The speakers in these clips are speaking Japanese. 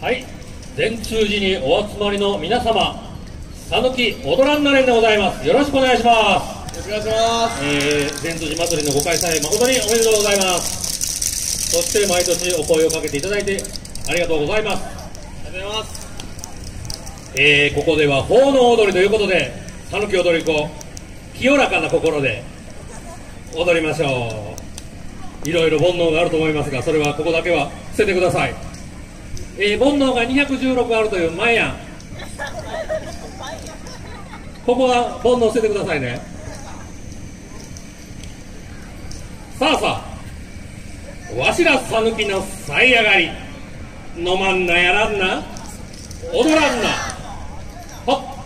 はい、善通寺にお集まりの皆様、さぬき踊らんなれんでございます。よろしくお願いします。 よろしくお願いします。 善通寺祭りのご開催誠におめでとうございます。そして毎年お声をかけていただいてありがとうございます。 ありがとうございます。 ここでは奉納踊りということで、さぬき踊り子、清らかな心で踊りましょう。いろいろ煩悩があると思いますが、それはここだけは捨ててください。煩悩が216あるという前やん。ここは煩悩捨ててくださいね。さあさあ、わしらさぬきの才上がり、飲まんなやらんな、踊らんな、はっ。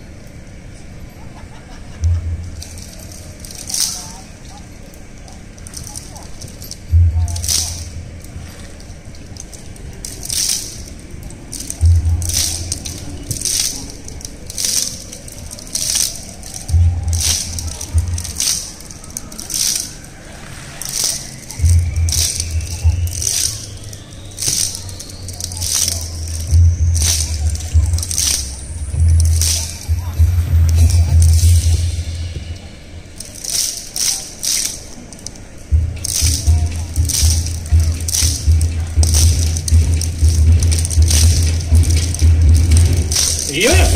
よいさ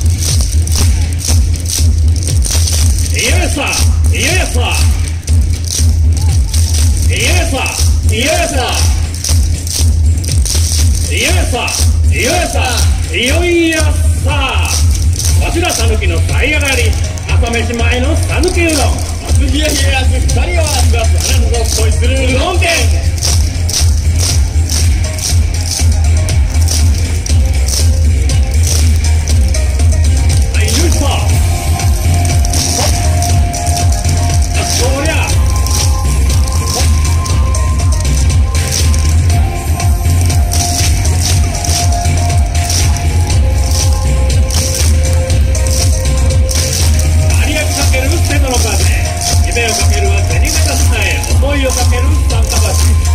よいさよいさよいさよいさよいさよいさよいやさ、わしらさぬきの才上がり、朝飯前のさぬきうどん、 熱冷え冷え熱二人を熱々あなたと恋するうどん店。夢をかけるは銭形伝え、思いをかける参加橋。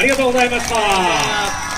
がとうございました。